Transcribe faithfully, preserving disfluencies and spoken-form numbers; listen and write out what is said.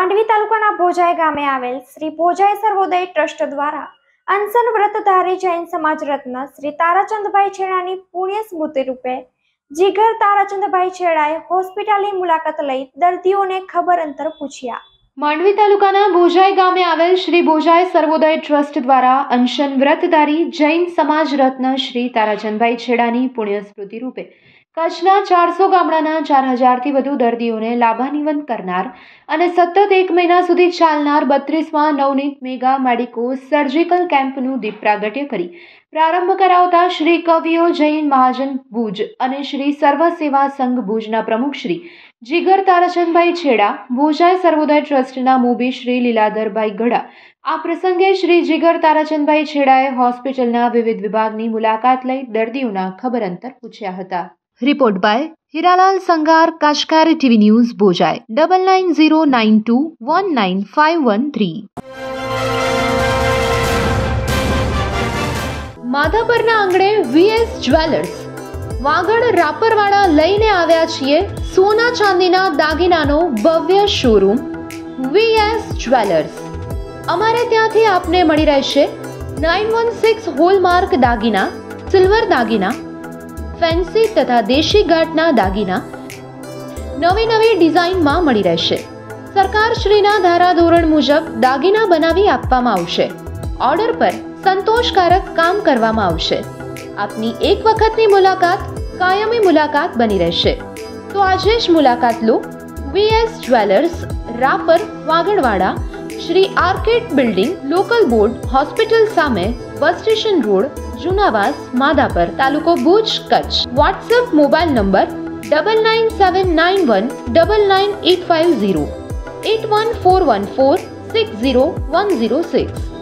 માંડવી તાલુકાના ભોજાઈ ગામે આવેલ શ્રી ભોજાઈ સર્વોદય ટ્રસ્ટ દ્વારા અનશન વ્રતધારી જૈન સમાજ રત્ન શ્રી તારાચંદભાઈ છેડાની પુણ્ય સ્મૃતિ રૂપે જીગર તારાચંદભાઈ છેડાએ હોસ્પિટલની મુલાકાત લઈ દર્દીઓને ખબર અંતર પૂછ્યા। માંડવી તાલુકાના ભોજાઈ ગામે આવેલ શ્રી ભોજાઈ સર્વોદય ટ્રસ્ટ દ્વારા અનશન વ્રતધારી જૈન સમાજ રત્ન શ્રી તારાચંદભાઈ છેડાની પુણ્ય સ્મૃતિ રૂપે કચ્છના ચારસો ગામડાના ચાર હજારથી વધુ દર્દીઓને લાભાન્વિત કરનાર અને સતત એક મહિના સુધી ચાલનાર બત્રીસમાં નવનીત મેગા મેડિકો સર્જિકલ કેમ્પનું દીપ પ્રાગટ્ય કરી પ્રારંભ કરાવતા શ્રી કવિઓ જૈન મહાજન ભુજ અને શ્રી સર્વ સેવા સંઘ ભુજના પ્રમુખ શ્રી જીગર તારાચંદભાઈ છેડા, ભોજાઈ સર્વોદય ટ્રસ્ટના મુબી શ્રી લીલાધરભાઈ ગઢા આ પ્રસંગે શ્રી જીગર તારાચંદભાઈ છેડાએ હોસ્પિટલના વિવિધ વિભાગની મુલાકાત લઈ દર્દીઓના ખબર અંતર પૂછ્યા હતા। रिपोर्ट बाय हीरालाल संगार, काशकारी टीवी न्यूज, भोजाई double nine zero nine two one nine five one three. माधापરના આંગણે વીએસ જ્વેલર્સ વાગડ રાપરવાડા લઈને આવ્યા છીએ સોના ચાંદીના દાગીનાનો ભવ્ય શોરૂમ વીએસ જ્વેલર્સ। અમારે ત્યાંથી આપને મળી રહેશે નાઇન વન સિક્સ હોલમાર્ક દાગીના, સિલ્વર દાગીના, ફેન્સી તથા દેશી ઘાટના દાગીના નવી નવી ડિઝાઇનમાં મળી રહેશે। સરકારશ્રીના ધારાધોરણ મુજબ દાગીના બનાવી આપવામાં આવશે। ઓર્ડર પર સંતોષકારક કામ કરવામાં આવશે। આપની એક વખતની મુલાકાત કાયમી મુલાકાત બની રહેશે। તો આજે જ મુલાકાત લો VS jewellers, Rapar, Vagadvada, Shri arcade building, local board, hospital સામે, bus station road, Junavas, Madhapar, તાલુકો Bhuj, Kutch. WhatsApp mobile number double nine seven nine one double nine eight five zero, eight one four one four six zero one zero six.